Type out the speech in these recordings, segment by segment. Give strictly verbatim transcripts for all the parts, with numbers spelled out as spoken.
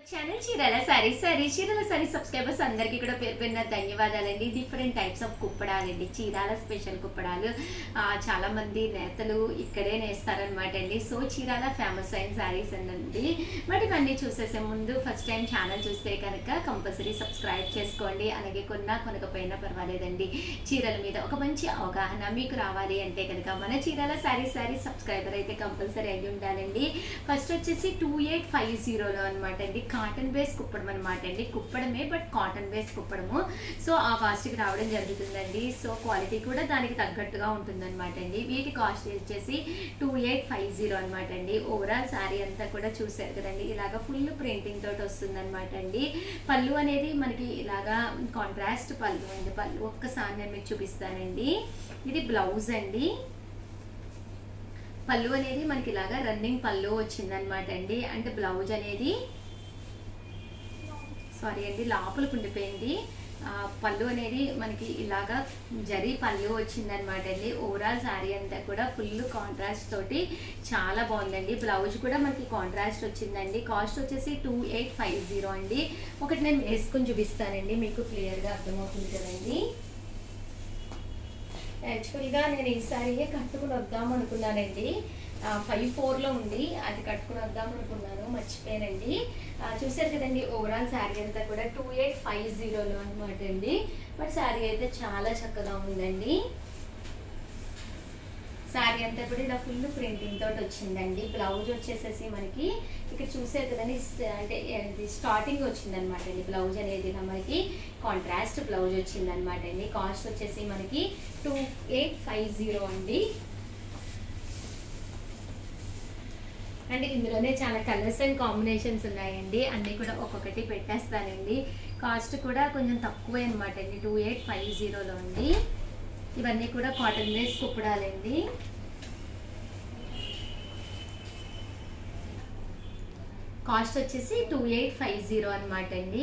Channel Chirala sorry sorry Chirala sorry subscribers అందరికీ కూడా పేరు పేరున ధన్యవాదాలండి. డిఫరెంట్ టైప్స్ ఆఫ్ కుప్పడాలండి, చీరాల స్పెషల్ కుప్పడాలు. చాలా మంది నేతలు ఇక్కడే నేస్తారనమాట అండి. సో చీరాల ఫేమస్ అయిన సారీస్ అండి. బట్ ఇవన్నీ చూసేసే ముందు ఫస్ట్ టైం ఛానల్ చూస్తే కనుక కంపల్సరీ సబ్స్క్రైబ్ చేసుకోండి. అలాగే కొన్నా కొనకపోయినా పర్వాలేదండి, చీరల మీద ఒక మంచి అవగాహన మీకు రావాలి అంటే కనుక మన చీరాల సారీ సారీ సబ్స్క్రైబర్ అయితే కంపల్సరీ అయ్యి ఉండాలండి. ఫస్ట్ వచ్చేసి టూ ఎయిట్ ఫైవ్ జీరోలో అనమాట అండి. కాటన్ బేస్ కుప్పడం అనమాట అండి. కుప్పడమే బట్ కాటన్ బేస్ కుప్పడము. సో ఆ కాస్ట్కి రావడం జరుగుతుందండి. సో క్వాలిటీ కూడా దానికి తగ్గట్టుగా ఉంటుందన్నమాట అండి. వీటి కాస్ట్ వచ్చేసి టూ ఎయిట్ ఫైవ్ జీరో అనమాట అండి. ఓవరాల్ శారీ అంతా కూడా చూసారు కదండి, ఇలాగ ఫుల్ ప్రింటింగ్ తోటి వస్తుంది అనమాట అండి. పళ్ళు అనేది మనకి ఇలాగా కాంట్రాస్ట్ పళ్ళు అండి. పళ్ళు ఒక్కసారి నేను మీకు చూపిస్తానండి. ఇది బ్లౌజ్ అండి. పళ్ళు అనేది మనకి ఇలాగా రన్నింగ్ పళ్ళు వచ్చిందనమాట అండి. అంటే బ్లౌజ్ అనేది సారీ అండి లోపలికి ఉండిపోయింది. పళ్ళు అనేది మనకి ఇలాగా జరీ పళ్ళు వచ్చిందనమాట అండి. ఓవరాల్ శారీ అంతా కూడా ఫుల్ కాంట్రాస్ట్ తోటి చాలా బాగుందండి. బ్లౌజ్ కూడా మనకి కాంట్రాస్ట్ వచ్చిందండి. కాస్ట్ వచ్చేసి టూ ఎయిట్ ఫైవ్ జీరో అండి. ఒకటి నేను వేసుకొని చూపిస్తానండి, మీకు క్లియర్గా అర్థమవుతుంది కదండి. యాక్చువల్గా నేను ఈ శారీయే కట్టుకుని వద్దాం అనుకున్నానండి. ఫైవ్ ఫోర్లో ఉంది, అది కట్టుకుని వద్దాం అనుకున్నాను, మర్చిపోయానండి. చూసారు కదండి ఓవరాల్ శారీ అంతా కూడా టూ ఎయిట్ ఫైవ్ జీరోలో అనమాట అండి. బట్ శారీ అయితే చాలా చక్కగా ఉందండి. శారీ అంతా కూడా ఇలా ఫుల్ ప్రింటింగ్ తోటి వచ్చిందండి. బ్లౌజ్ వచ్చేసేసి మనకి ఇక్కడ చూసారు కదండి, అంటే స్టార్టింగ్ వచ్చిందనమాట అండి. బ్లౌజ్ అనేది ఇలా మనకి కాంట్రాస్ట్ బ్లౌజ్ వచ్చిందనమాట అండి. కాస్ట్ వచ్చేసి మనకి టూ ఎయిట్ ఫైవ్ జీరో అండి. అండ్ ఇందులోనే చాలా కలర్స్ అండ్ కాంబినేషన్స్ ఉన్నాయండి. అన్నీ కూడా ఒక్కొక్కటి పెట్టేస్తానండి. కాస్ట్ కూడా కొంచెం తక్కువే అనమాట అండి, టూ ఎయిట్ ఫైవ్ జీరోలో అండి. ఇవన్నీ కూడా కాటన్ బేస్ కుప్పడాలండి. కాస్ట్ వచ్చేసి టూ ఎయిట్ ఫైవ్ జీరో అనమాట అండి.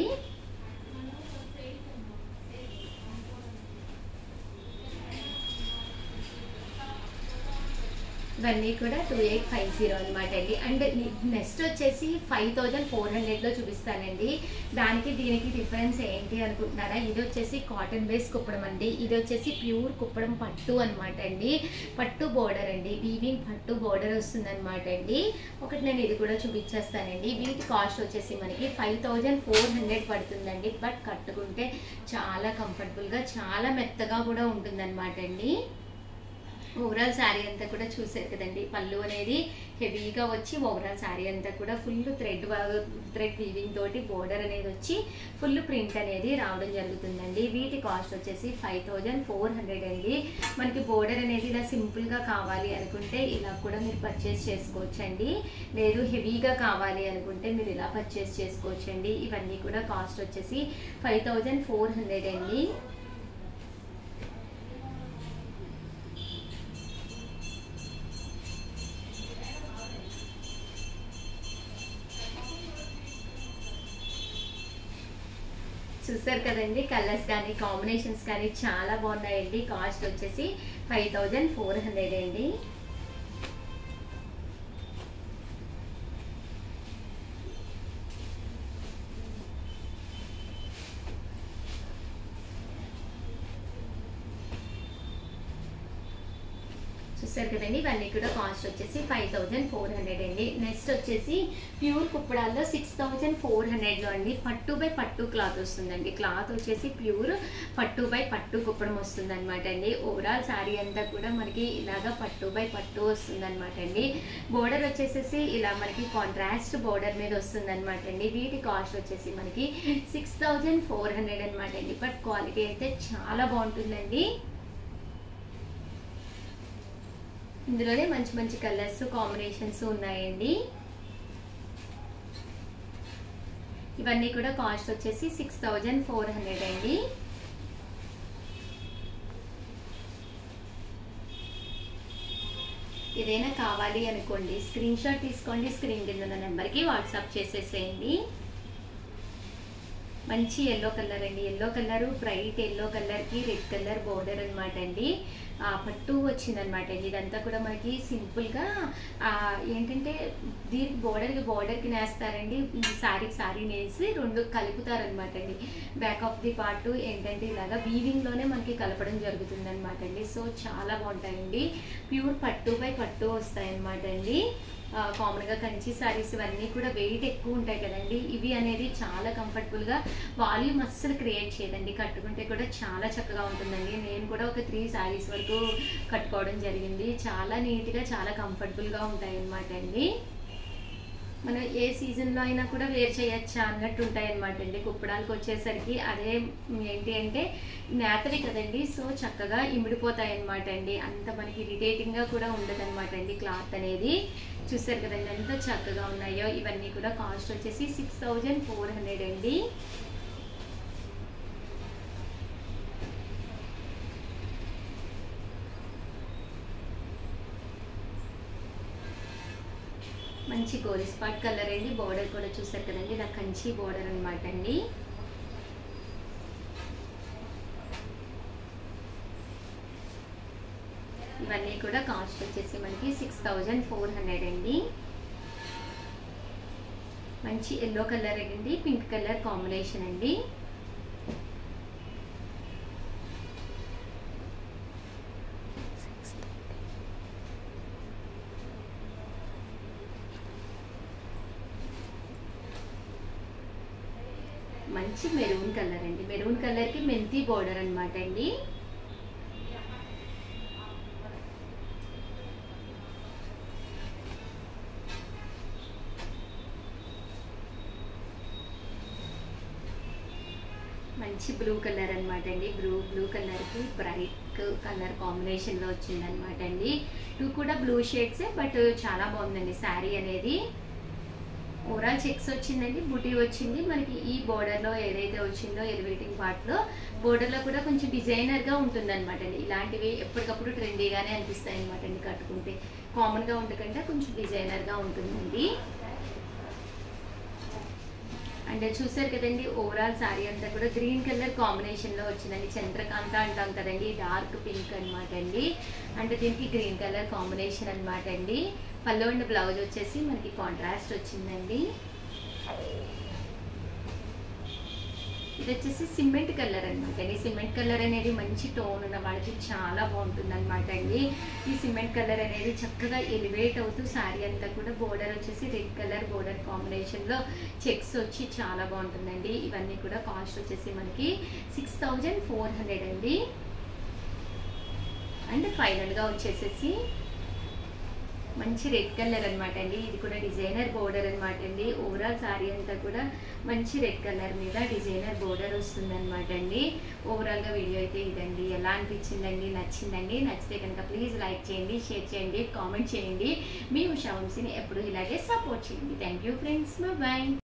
ఇవన్నీ కూడా టూ ఎయిట్ ఫైవ్ జీరో అనమాట అండి. అండ్ నెక్స్ట్ వచ్చేసి ఫైవ్ థౌజండ్ ఫోర్ హండ్రెడ్లో చూపిస్తానండి. దానికి దీనికి డిఫరెన్స్ ఏంటి అనుకుంటున్నారా? ఇది వచ్చేసి కాటన్ బేస్ కుప్పడం అండి. ఇది వచ్చేసి ప్యూర్ కుప్పడం పట్టు అనమాట అండి. పట్టు బోర్డర్ అండి, వీవింగ్ పట్టు బోర్డర్ వస్తుంది అనమాట అండి. ఒకటి నేను ఇది కూడా చూపించేస్తానండి. వీటి కాస్ట్ వచ్చేసి మనకి ఫైవ్ థౌజండ్ ఫోర్ హండ్రెడ్ పడుతుందండి. బట్ కట్టుకుంటే చాలా కంఫర్టబుల్గా, చాలా మెత్తగా కూడా ఉంటుందన్నమాట అండి. ఓవరాల్ శారీ అంతా కూడా చూసారు కదండి. పళ్ళు అనేది హెవీగా వచ్చి ఓవరాల్ శారీ అంతా కూడా ఫుల్ థ్రెడ్ థ్రెడ్ వీవింగ్ తోటి బోర్డర్ అనేది వచ్చి ఫుల్ ప్రింట్ అనేది రావడం జరుగుతుందండి. వీటి కాస్ట్ వచ్చేసి ఫైవ్ థౌజండ్ ఫోర్ హండ్రెడ్ అండి. మనకి బోర్డర్ అనేది ఇలా సింపుల్గా కావాలి అనుకుంటే ఇలా కూడా మీరు పర్చేస్ చేసుకోవచ్చండి. లేదు హెవీగా కావాలి అనుకుంటే మీరు ఇలా పర్చేస్ చేసుకోవచ్చండి. ఇవన్నీ కూడా కాస్ట్ వచ్చేసి ఫైవ్ థౌజండ్ ఫోర్ హండ్రెడ్ అండి. చూసారు కదండి, కలర్స్ కానీ కాంబినేషన్స్ కానీ చాలా బాగున్నాయండి. కాస్ట్ వచ్చేసి ఫైవ్ థౌజండ్ ఫోర్ హండ్రెడ్ అండి. చూసారు కదండి, ఇవన్నీ కూడా కాస్ట్ వచ్చేసి ఫైవ్ థౌజండ్ ఫోర్ హండ్రెడ్ అండి. నెక్స్ట్ వచ్చేసి ప్యూర్ కుప్పడాల్లో సిక్స్ థౌజండ్ ఫోర్ హండ్రెడ్లో అండి. పట్టు బై పట్టు క్లాత్ వస్తుందండి. క్లాత్ వచ్చేసి ప్యూర్ పట్టు బై పట్టు కుప్పడం వస్తుంది అనమాట అండి. ఓవరాల్ శారీ అంతా కూడా మనకి ఇలాగా పట్టు బై పట్టు వస్తుంది అనమాట అండి. బోర్డర్ వచ్చేసేసి ఇలా మనకి కాంట్రాస్ట్ బోర్డర్ మీద వస్తుంది అనమాట అండి. వీటి కాస్ట్ వచ్చేసి మనకి సిక్స్ థౌజండ్ ఫోర్ హండ్రెడ్ అనమాట అండి. బట్ క్వాలిటీ అయితే చాలా బాగుంటుందండి. ఇందులోనే మంచి మంచి కలర్స్ కాంబినేషన్స్ ఉన్నాయండి. ఇవన్నీ కూడా కాస్ట్ వచ్చేసి సిక్స్ థౌజండ్ ఫోర్ హండ్రెడ్ అండి. ఏదైనా కావాలి అనుకోండి స్క్రీన్ షాట్ తీసుకోండి, స్క్రీన్ కింద ఉన్న నెంబర్కి వాట్సాప్ చేసేసేయండి. మంచి ఎల్లో కలర్ అండి. ఎల్లో కలర్ బ్రైట్ ఎల్లో కలర్కి రెడ్ కలర్ బోర్డర్ అనమాట అండి. పట్టు వచ్చిందనమాట అండి. ఇదంతా కూడా మనకి సింపుల్గా ఏంటంటే దీనికి బోర్డర్కి బోర్డర్కి నేస్తారండి, శారీకి శారీ నేసి రెండు కలుపుతారనమాట అండి. బ్యాక్ ఆఫ్ ది పార్ట్ ఏంటంటే ఇలాగా వీవింగ్లోనే మనకి కలపడం జరుగుతుంది అనమాట అండి. సో చాలా బాగుంటాయండి. ప్యూర్ పట్టు బై పట్టు వస్తాయన్నమాట అండి. కామన్గా కంచి శారీస్ ఇవన్నీ కూడా వెయిట్ ఎక్కువ ఉంటాయి కదండి. ఇవి అనేది చాలా కంఫర్టబుల్గా వాల్యూమ్ అస్సలు క్రియేట్ చేయదండి. కట్టుకుంటే కూడా చాలా చక్కగా ఉంటుందండి. నేను కూడా ఒక త్రీ శారీస్ వరకు కట్టుకోవడం జరిగింది. చాలా నీట్గా చాలా కంఫర్టబుల్గా ఉంటాయి అన్నమాట అండి. మనం ఏ సీజన్లో అయినా కూడా వేర్ చేయొచ్చా అన్నట్టు ఉంటాయి అన్నమాట అండి. కుప్పడాలకు వచ్చేసరికి అదే ఏంటి అంటే నేతవి కదండి, సో చక్కగా ఇమిడిపోతాయి అన్నమాట అండి. అంత మనకి ఇరిటేటింగ్గా కూడా ఉండదు అనమాట అండి క్లాత్ అనేది. చూసారు కదండి ఎంత చక్కగా ఉన్నాయో. ఇవన్నీ కూడా కాస్ట్ వచ్చేసి సిక్స్ థౌజండ్ ఫోర్ హండ్రెడ్ అండి. మంచి గోల్డ్ స్పాట్ కలర్ అండి. బోర్డర్ కూడా చూసారు కదండి, ఇలా కంచి బోర్డర్ అనమాట అండి. ఇవన్నీ కూడా కాస్ట్ వచ్చేసి మనకి సిక్స్ థౌజండ్ ఫోర్ హండ్రెడ్ అండి. మంచి ఎల్లో కలర్ అండి, పింక్ కలర్ కాంబినేషన్ అండి. మంచి మెరూన్ కలర్ అండి. మెరూన్ కలర్కి మెంతి బోర్డర్ అనమాట అండి. మంచి బ్లూ కలర్ అనమాట అండి. బ్లూ బ్లూ కలర్కి బ్రైట్ కలర్ కాంబినేషన్లో వచ్చిందనమాట అండి. టూ కూడా బ్లూ షేడ్సే, బట్ చాలా బాగుందండి శారీ అనేది. ఓవరాల్ చెక్స్ వచ్చిందండి, బుటీ వచ్చింది. మనకి ఈ బోర్డర్లో ఏదైతే వచ్చిందో ఎలివేటింగ్ పార్ట్లో బోర్డర్లో కూడా కొంచెం డిజైనర్గా ఉంటుంది అనమాట అండి. ఇలాంటివి ఎప్పటికప్పుడు ట్రెండీగానే అనిపిస్తాయి అనమాట అండి కట్టుకుంటే. కామన్గా ఉండకంటే కొంచెం డిజైనర్గా ఉంటుందండి. అంటే చూసారు కదండి ఓవరాల్ శారీ అంతా కూడా గ్రీన్ కలర్ కాంబినేషన్లో వచ్చిందండి. చంద్రకాంత అంటాం కదండి, డార్క్ పింక్ అనమాట అండి. అంటే దీనికి గ్రీన్ కలర్ కాంబినేషన్ అనమాట అండి. పళ్ళు అండ్ బ్లౌజ్ వచ్చేసి మనకి కాంట్రాస్ట్ వచ్చిందండి. ఇది వచ్చేసి సిమెంట్ కలర్ అనమాట అండి. సిమెంట్ కలర్ అనేది మంచి టోన్ ఉన్న వాళ్ళకి చాలా బాగుంటుంది అనమాట అండి. ఈ సిమెంట్ కలర్ అనేది చక్కగా ఎలివేట్ అవుతూ శారీ అంతా కూడా బోర్డర్ వచ్చేసి రెడ్ కలర్ బోర్డర్ కాంబినేషన్లో చెక్స్ వచ్చి చాలా బాగుంటుందండి. ఇవన్నీ కూడా కాస్ట్ వచ్చేసి మనకి సిక్స్ థౌజండ్ ఫోర్ హండ్రెడ్ అండి. అండ్ ఫైనల్గా వచ్చేసేసి మంచి రెడ్ కలర్ అనమాట అండి. ఇది కూడా డిజైనర్ బోర్డర్ అనమాట అండి. ఓవరాల్ శారీ అంతా కూడా మంచి రెడ్ కలర్ మీద డిజైనర్ బోర్డర్ వస్తుంది అనమాట అండి. ఓవరాల్గా వీడియో అయితే ఇదండి. ఎలా అనిపించిందండి? నచ్చిందండి? నచ్చితే కనుక ప్లీజ్ లైక్ చేయండి, షేర్ చేయండి, కామెంట్ చేయండి. మీ ఉషా వంశీని ఎప్పుడు ఇలాగే సపోర్ట్ చేయండి. Thank you friends, bye.